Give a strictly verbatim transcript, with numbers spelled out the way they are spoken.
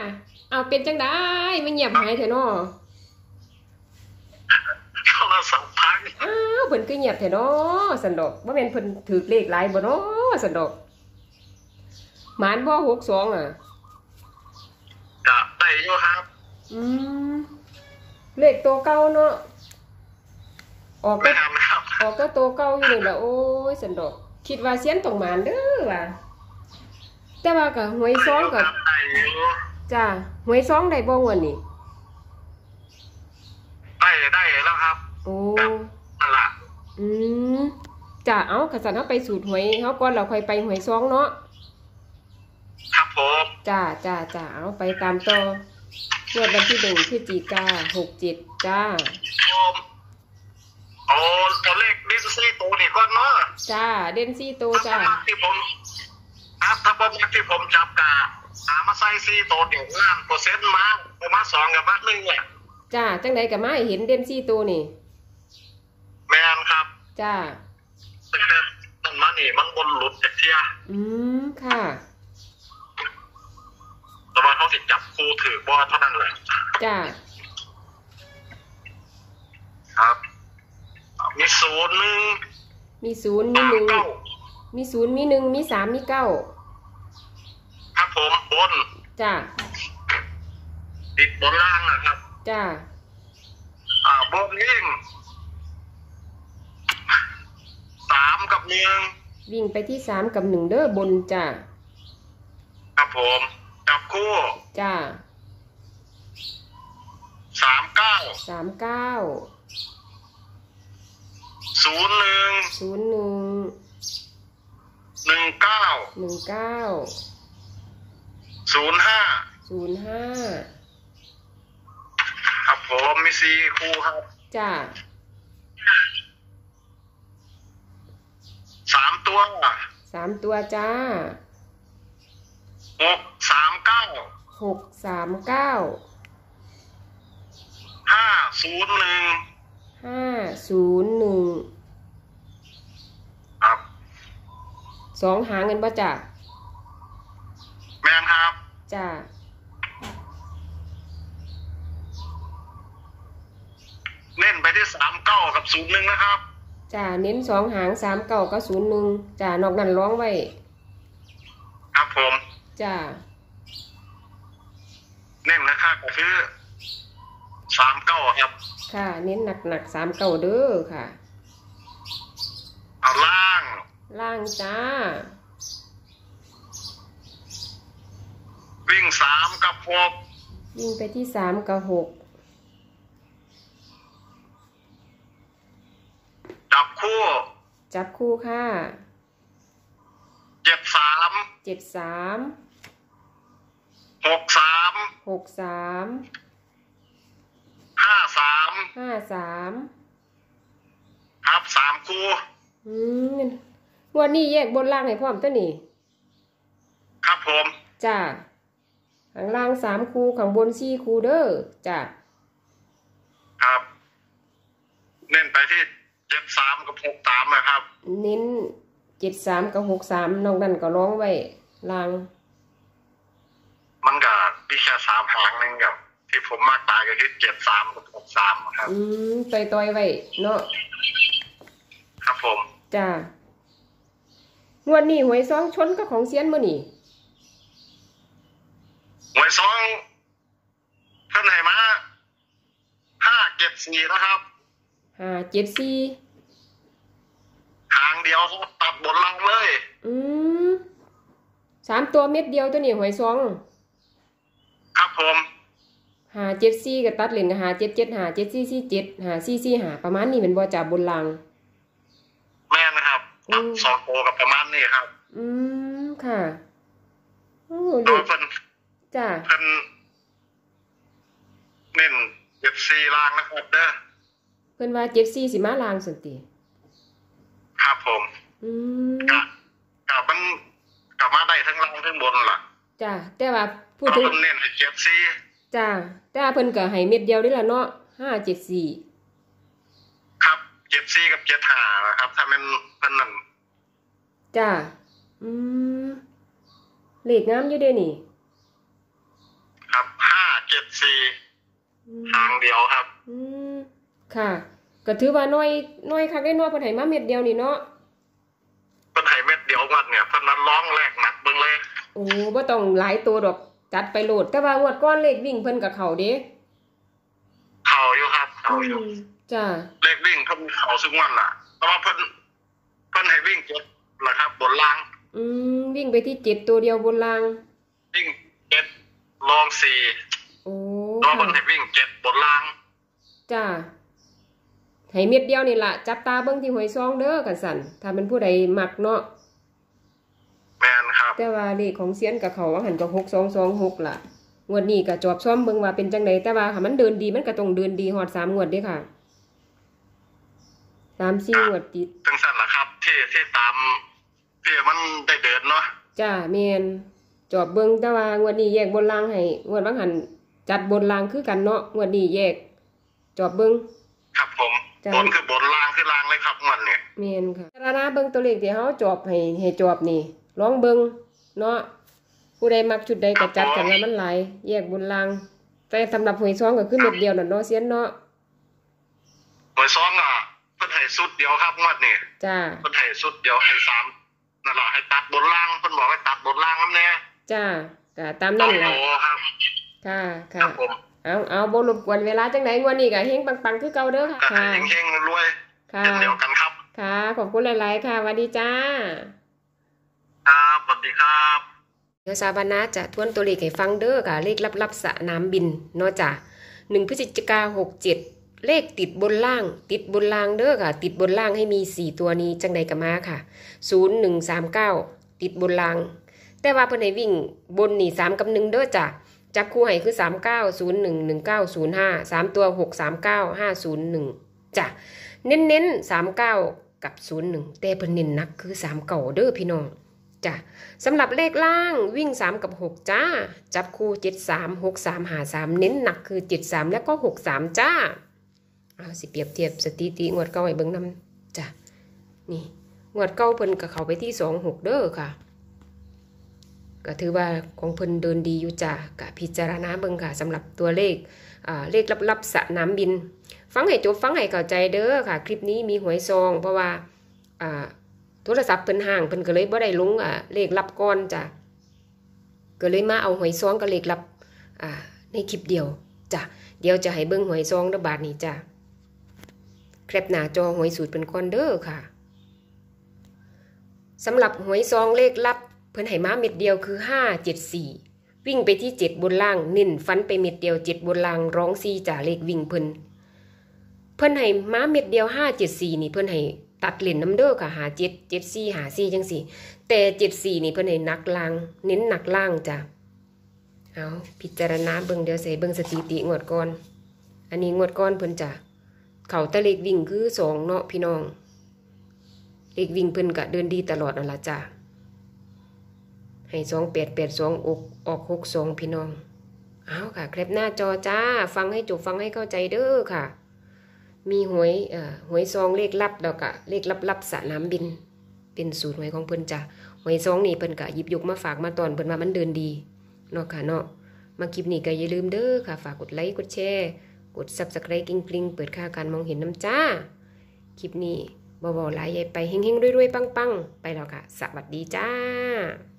เอาเป็นจังได้ไม่เงียบหายเถอะเนาะโทรศัพท์พังอ้าวเพิ่นก็เงียบเถอะเนาะสันดอกบ่แม่นเพิ่นถือเลขหลายบ่เนาะสันดอกหมานบ่หกสองอ่ะจะได้อยู่ครับอืมเลขตัวเก่าเนาะออกก็ออกก็ตัวเก่าอยู่นี่แหละโอ้ยสันดอกคิดว่าเสียนต้องหมานเด้อว่ะแต่ว่าก็หวยซองก็จ้าหวยซองได้บ่งวดนี้ได้ได้แล้วครับโอ้นั่นล่ะอืมจ้าเอ้ากษัตริย์เฮาไปสูตรหวยเฮาก่อนเราค่อยไปหวยซองเนาะครับผมจ้าจ้าจ้าเอาไปตามต่อเมื่อวันที่หนึ่งพฤศจิกาหกเจ็ดจ้าผมโอ้ตัวเลขดิสซี่ตัวนี่ก่อนเนาะจ้าเดนซี่โตจ้าที่ผมครับถ้าผมที่ผมจับกาหามาใส่ซี่ตัวเดียวล้านเปอร์เซ็นต์มาประมาณสองกับมาหนึ่งเนี่ยจ้าจังใดกับมาเห็นเดนซี่โตนี่แมนครับจ้าแต่ต้นมานี่มันบนหลุดจากเทียอืมค่ะแต่ว่าเขาสิจับครูถือบอลเท่านั้นแหละจ้าครับมีศูนย์หนึ่งมีศูนย์มีหนึ่งมีศูนย์มีหนึ่งมีสามมีเก้าครับผมบนจ้าติดบนล่างนะครับจ้าอ่าบนยิ่งสามกับหนึ่งวิ่งไปที่สามกับหนึ่งเด้อบนจ้าครับผมจับคู่จ้าสามเก้าสามเก้าศูนย์หนึ่งศูนย์หนึ่งหนึ่งเก้าหนึ่งเก้าศูนย์ห้าศูนย์ห้าครับผมมีสี่คู่ครับจ้าสามตัวสามตัวจ้าหกสามเก้าหกสามเก้าห้าศูนย์หนึ่งห้าศูนย์หนึ่งครับสองหางเงินป่ะจ้าแมนครับจ้าเน้นไปที่สามเก้ากับศูนย์หนึ่งนะครับจ้าเน้นสองหางสามเก้ากับศูนย์หนึ่งจ้านอกนั้นร้องไว้ครับผมจ้าเน้นนะครับก็คือสามเก้าครับค่ะเน้นหนักหนักสามเก้าเด้อค่ะเอาล่างล่างจ้าวิ่งสามกับหกวิ่งไปที่สามกับหกจับคู่จับคู่ค่ะเจ็ดสามเจ็ดสามหกสามหกสามห้าสามห้าสามครับสามคู่อืมวันนี้แยกบนล่างให้พร้อมตัวนี้ครับผมจ้าข้างล่างสามคู่ข้างบนสี่คู่เด้อจ้าครับเน้นไปที่เจ็ดสามกับหกสามนะครับเน้นเจ็ดสามกับหกสามนอกนั้นก็ร้องไว้ล่างมันก็มีแค่สามหางนึงกับที่ผมมากตายก็คือเจ็ดสามกับหกสามครับอืมต่อยต่อยไว้เนาะครับผมจ้างวดนี้หวยซองชนกับของเซียนมื้อนี่หวยซองเพิ่นให้มาห้าเจ็ดสี่นะครับห้าเจ็ดสี่หางเดียวตัดบนล่างเลยอืมสามตัวเม็ดเดียวตัวนี้หวยซองครับผมห้าเจ็ดสี่กับตัดเหรียญกับห้าเจ็ดเจ็ดห้าเจ็ดสี่สี่เจ็ดห้าสี่สี่ห้าประมาณนี้เป็นบ่จ่าบนล่างแม่นะครับตัดสองโตกับประมาณนี้ครับอืมค่ะโอ้ดูเพิ่นจ้าเพิ่นเน้นเจ็ดสี่ล่างนะครับเด้อเพิ่นว่าเจ็ดสี่สิมาล่างสันติครับผมอืมกะกะมันกะมาได้ทั้งล่างทั้งบนล่ะจ้าแต่ว่าพูดถึงเน้นเจ็ดสี่จ้าแต่เพิ่นก็ให้เม็ดเดียวนี่ล่ะเนาะห้าเจ็ดสี่ครับเจ็ดสี่กับเจ็ดห้านะครับถ้ามันเพิ่นนั่นจ้าอืมเลขงามอยู่เด้นี่ครับจ็ดสี่ทางเดียวครับอืมค่ะก็ถือว่าน้อยน้อยคักได้น้อยเพิ่นให้มาเม็ดเดียวนี่เนาะเพิ่นให้เม็ดเดียวงวดเนี่ยเพิ่นนั้นร้องแรกหนักเบิ่งเลยโอ้บ่ต้องหลายตัวดอกจัดไปโหลดแต่ว่างวดก้อนเลขวิ่งเพิ่นกับเขาเด้เขาอยู่ครับเขาอยู่จ้าเลขวิ่งเพิ่นเขาซึ่งวันล่ะแต่ว่าเพิ่นเพิ่นให้วิ่งเจ็ดล่ะครับบนล่างอืมวิ่งไปที่เจ็ดตัวเดียวบนล่างวิ่งเจ็ดลองสี่โอ้ก็เพิ่นให้วิ่งเจ็ดบนล่างจ้าให้เม็ดเดียวนี่ล่ะจับตาเบิ่งที่หวยซองเด้อกันสั่นถ้าเป็นผู้ใดมักเนาะแม่นครับแต่ว่าเลขของเซียนกับเขาว่าหันกับหกสองสองหกล่ะงวดนี้ก็จอบซ้อมเบิ่งว่าเป็นจังไดแต่ว่าค่ะมันเดินดีมันก็ต้องเดินดีฮอดสามงวดเด้ค่ะสามสี่งวดติดจังซั่นล่ะครับที่ที่ตามที่มันได้เดินเนาะจ้าแม่นจอบเบิ่งแต่ว่างวดนี้แยกบนล่างให้งวดบางหันจัดบนล่างคือกันเนาะงวดนี้แยกจอบเบิ่งครับผมบนคือบนล่างคือล่างเลยครับงวดนี้แม่นค่ะรานาเบิ่งตัวเลขที่เฮาจอบให้ให้จอบนี่ลองเบิ่งเนาะผู้ใดมักชุดใดก็จัดกันว่ามันหลายแยกบนล่างแต่สำหรับหวยซองก็คือเม็ดเดียวน่ะเนาะเซียนเนาะหวยซองอ่ะเพิ่นให้สุดเดียวครับงวดนี้จ้าเพิ่นให้สุดเดียวให้สามนั่นล่ะให้ตัดบนล่างเพิ่นบอกให้ตัดบนล่างนำแน่จ้าก็ตามนั้นแหละครับค่ะค่ะเอาเอาบ่รบกวนเวลาจังได๋งวดนี้ก็เฮงปังๆคือเก่าเด้อค่ะค่ะเฮงๆรวยค่ะเดียวกันครับค่ะขอบคุณหลายๆค่ะสวัสดีจ้าครับสวัสดีครับเดี๋ยวสาบานะจะทวนตัวเลขให้ฟังเด้อค่ะเลขลับๆสนามบินเนาะจ้ะหนึ่งพฤศจิกายนหกเจ็ดเลขติดบนล่างติดบนล่างเด้อค่ะติดบนล่างให้มีสี่ตัวนี้จังใดก็มาค่ะศูนย์ หนึ่ง สาม เก้าติดบนล่างแต่ว่าเพิ่นให้วิ่งบนนี่สามกับหนึ่งเด้อจ้ะจับคู่ให้คือสามเก้า ศูนย์หนึ่ง หนึ่งเก้า ศูนย์ห้า สามตัวหก สามเก้า ห้าศูนย์หนึ่งจ้ะเน้นๆสามเก้ากับศูนย์หนึ่งแต่เพิ่นเน้นหนักคือสามเก้าเด้อพี่น้องจ้ะสำหรับเลขล่างวิ่งสามกับหกจ้าจับคู่เจ็ดสาม หกสาม ห้าสามเน้นหนักคือเจ็ดสามแล้วก็หกสามจ้าเอาสิเปรียบเทียบสถิติงวดเก่าให้เบิ่งนำจ้ะนี่งวดเก่าเพิ่นก็เข้าไปที่สองหกเด้อค่ะก็ถือว่าของเพิ่นเดินดีอยู่จ้ะก็พิจารณาเบิ่งค่ะสำหรับตัวเลขอ่าเลขลับๆสนามบินฟังให้จบฟังให้เข้าใจเด้อค่ะคลิปนี้มีหวยซองเพราะว่าอ่าโทรศัพท์เพิ่นห่างเพิ่นก็เลยบ่ได้ลงอ่าเลขลับก่อนจ้ะก็เลยมาเอาหวยซองกับเลขลับอ่าในคลิปเดียวจ้ะเดี๋ยวจะให้เบิ่งหวยซองเด้อบาดนี้จ้ะแคปหน้าจอหวยสูตรเป็นก่อนเด้อค่ะสำหรับหวยซองเลขลับเพิ่นให้มาเม็ดเดียวคือห้า เจ็ด สี่วิ่งไปที่เจ็ดบนล่างเน้นฟันไปเม็ดเดียวเจ็ดบนล่างร้องสี่จ้ะเลขวิ่งเพิ่นเพิ่นให้มาเม็ดเดียวห้า เจ็ด สี่นี่เพิ่นให้ตัดเหรียญน้ำเด้อค่ะหาเจ็ด เจ็ด สี่หาสี่จังสี่แต่เจ็ด สี่นี่เพิ่นให้หนักล่างเน้นหนักล่างจ้ะเอาพิจารณาเบิ่งเดี๋ยวใส่เบิ่งสถิติงวดก่อนอันนี้งวดก่อนเพิ่นจ้ะเขาตะเลขวิ่งคือสองเนาะพี่น้องเลขวิ่งเพิ่นก็เดินดีตลอดนั่นล่ะจ้ะให้สองแปดแปดสองออกออกหกสองพี่น้องเอาค่ะแคปหน้าจอจ้าฟังให้จบฟังให้เข้าใจเด้อค่ะมีหวยเอ่อหวยซองเลขลับแล้วก็เลขลับๆสนามบินเป็นสูตรหวยของเพิ่นจ้ะหวยซองนี่เพิ่นก็หยิบยกมาฝากมาตอนเพิ่นว่ามันเดินดีเนาะค่ะเนาะมาคลิปนี้ก็อย่าลืมเด้อค่ะฝากกดไลค์กดแชร์กด ซับสไครบ์ กริ๊งๆเปิดค่าการมองเห็นน้ำจ้าคลิปนี้บ่ๆหลายใหญ่ไปเฮงๆรวยๆปังๆไปแล้วค่ะสวัสดีจ้า